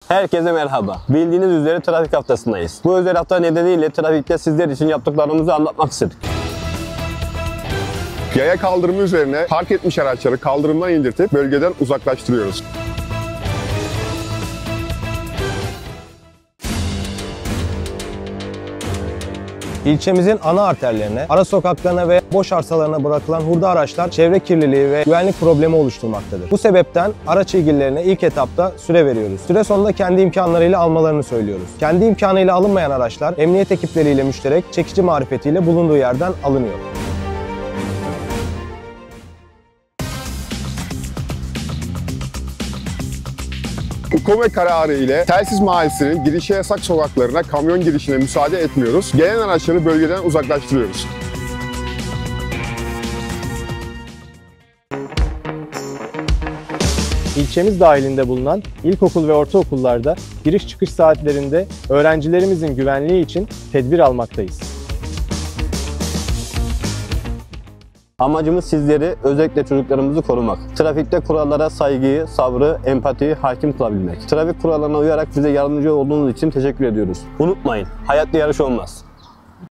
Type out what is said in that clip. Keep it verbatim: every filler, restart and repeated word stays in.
Herkese merhaba. Bildiğiniz üzere trafik haftasındayız. Bu özel hafta nedeniyle trafikte sizler için yaptıklarımızı anlatmak istedik. Yaya kaldırımı üzerine park etmiş araçları kaldırımdan indirtip bölgeden uzaklaştırıyoruz. İlçemizin ana arterlerine, ara sokaklarına ve boş arsalarına bırakılan hurda araçlar çevre kirliliği ve güvenlik problemi oluşturmaktadır. Bu sebepten araç ilgililerine ilk etapta süre veriyoruz. Süre sonunda kendi imkanlarıyla almalarını söylüyoruz. Kendi imkanıyla alınmayan araçlar emniyet ekipleriyle müşterek çekici marifetiyle bulunduğu yerden alınıyor. UKOME kararı ile Telsiz Mahallesi'nin girişe yasak sokaklarına kamyon girişine müsaade etmiyoruz. Gelen araçları bölgeden uzaklaştırıyoruz. İlçemiz dahilinde bulunan ilkokul ve ortaokullarda giriş çıkış saatlerinde öğrencilerimizin güvenliği için tedbir almaktayız. Amacımız sizleri, özellikle çocuklarımızı korumak. Trafikte kurallara saygıyı, sabrı, empatiyi hakim kılabilmek. Trafik kurallarına uyarak bize yardımcı olduğunuz için teşekkür ediyoruz. Unutmayın, hayatta yarış olmaz.